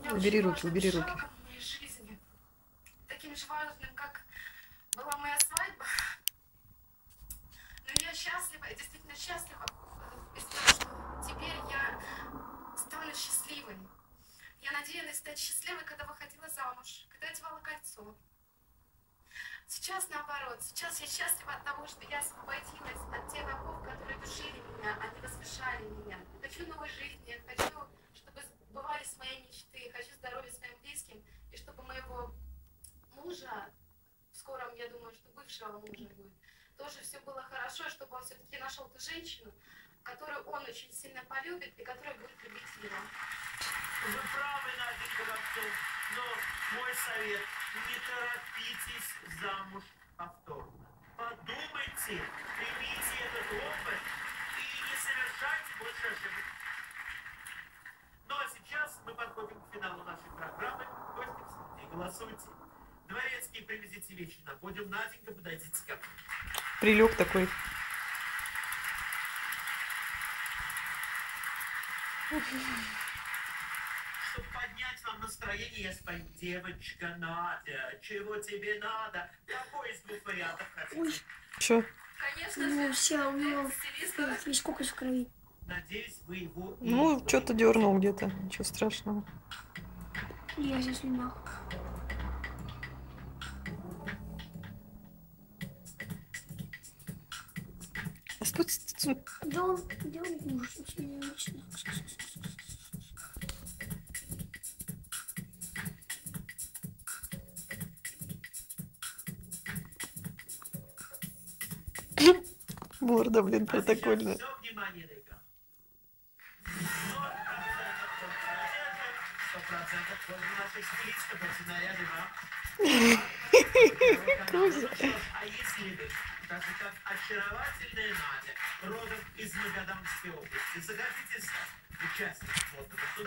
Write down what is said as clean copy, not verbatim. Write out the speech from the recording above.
меня Убери очень руки, важным убери руки. шагом в моей жизни, таким же важным, как была моя свадьба. Но я счастлива, я действительно счастлива из того, что теперь я стану счастливой. Я надеялась стать счастливой, когда выходила замуж, когда одевала кольцо. Сейчас наоборот, сейчас я счастлива от того, что я освободилась от тех оков, которые душили меня, они возвышали меня. Хочу новой жизни, хочу, чтобы сбывались мои мечты, хочу здоровья своим близким, и чтобы моего мужа, в скором, я думаю, что бывшего мужа будет, тоже все было хорошо, чтобы он все-таки нашел ту женщину, которую он очень сильно полюбит и которая будет любить его. Вы правы, Наденька, во всем, но мой совет – не торопитесь замуж повторно. Подумайте, примите этот опыт и не совершайте больше ошибок. Ну а сейчас мы подходим к финалу нашей программы. Гости в студии, голосуйте. Дворецкий, привезите вещи на подиум. Наденька, подойдите ко мне. Прилег такой. Чтобы поднять вам настроение, я спою: девочка Надя, чего тебе надо? Какой из двух вариантов хотите? Ой, Чё? Конечно ну же, все, у него стилиста. весь кокос в крови. Надеюсь, вы его... Ну, что-то дернул где-то. Ничего страшного. Я сейчас не могу. А стой. Да он может очень лично. Морда, блин, А сейчас протокольная. все внимание на экран. 100% пользу наших стилистов, эти наряды вам. Кузя. А если вы, так же как очаровательная Надя, родом из Магаданской области, захотите стать участником